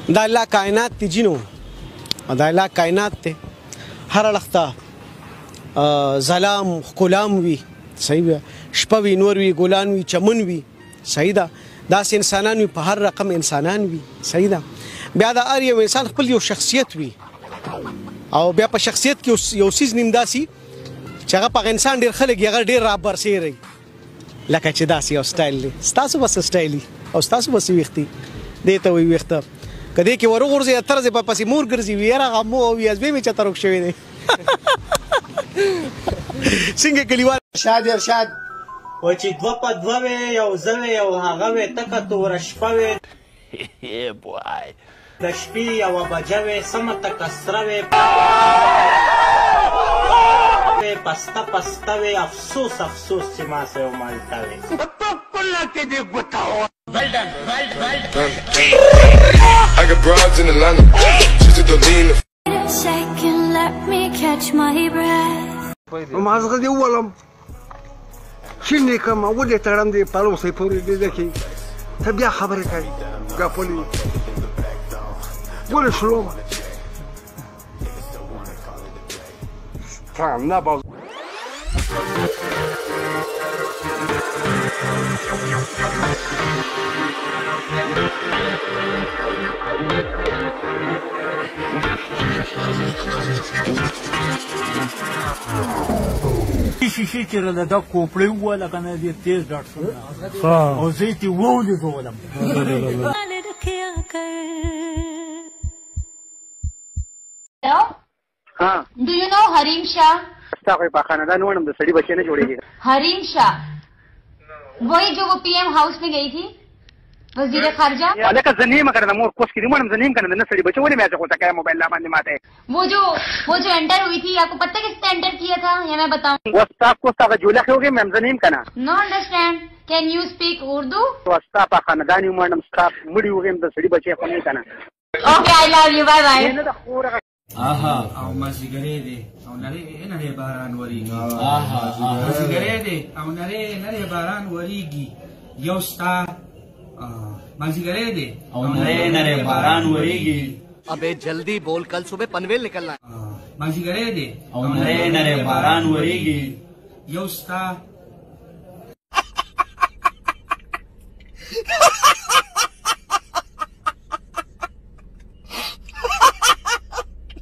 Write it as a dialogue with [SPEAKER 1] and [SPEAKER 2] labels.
[SPEAKER 1] دا الله کائنات تی جنو دا الله کائنات ته هر لخته ظلام غلام وي صحیح وي شپه وي نور وي ګلان وي چمن وي صحیح ده داسې انسانان وي په هر رقم انسانان وي صحیح ده بیا د هر یو انسان خپل یو شخصیت وي او بیا په شخصیت کې یو څیز نیم داسي چې هغه په انسان ډېر خلک هغه ډېر رابرسېږي لکه چې داسې یو سټایل دی ستاسو بس سټایل او ستاسو بس ویښتې دې ته وایي ویښته که دې کې ورغورځي اتر ځې په پسې مور ګرځي وي یاره هغه مو او یازبې مې چېرته روک شوی دی څنګه کلیوال ارشاد
[SPEAKER 2] و چې دوه په دوه وې یو زه وې یو هغه وې تکه توره شپه وې د شپې یوه بجه وې سمه تکه سره وې پسته پسته وې افسوس افسوس چې ما سه یو مالته وې
[SPEAKER 3] I got broads in Atlanta. Just to lean.
[SPEAKER 4] Second, let me catch my breath.
[SPEAKER 5] مازغه دی ولم شینې کوم ودې تړم دی پالو سي پورې دې کې ته بیا خبرې کوي غاپولي ولې شلوم تام نه باز
[SPEAKER 6] شیشې چې راله دا کوپړې ووله که نه ډېر تېز ډاډ شوم او زه یې ترې وولېږولم
[SPEAKER 7] Do you know Harim Shah?
[SPEAKER 5] ستا خو یې په خاندان وړم د سړي بچې نه جوړېږي
[SPEAKER 7] हरीम शाह वही जो वो PM house में गई थी वजीर खारजा
[SPEAKER 5] لکه زه نیمه که نه مور کوس کې دې وړم زه نیم که نه د نه سړي بچې ولې مې څه کوته موبایل لا باندې ماته
[SPEAKER 7] वो जो एंटर हुई थी आपको पता किसने एंटर किया था या मैं बताऊं
[SPEAKER 5] وستا کوس هغه جوله کې وګې مې زه نیم که نه
[SPEAKER 7] no understand can you speak Urdu
[SPEAKER 5] وستا په خاندان یې وړم ستا مړي وګې د سړي بچې خو نه که نه
[SPEAKER 7] okay I love you bye bye
[SPEAKER 2] آها او مازیګری دی او نری نری باران وریږي آها مازیګری دی او نری باران وریږي یو ستا مازیګری دی او نری باران وریږي
[SPEAKER 8] अबे जल्दी बोल कल सुबह पनवेल निकलना है
[SPEAKER 2] مازیګری دی او نری باران وریږي یو ستا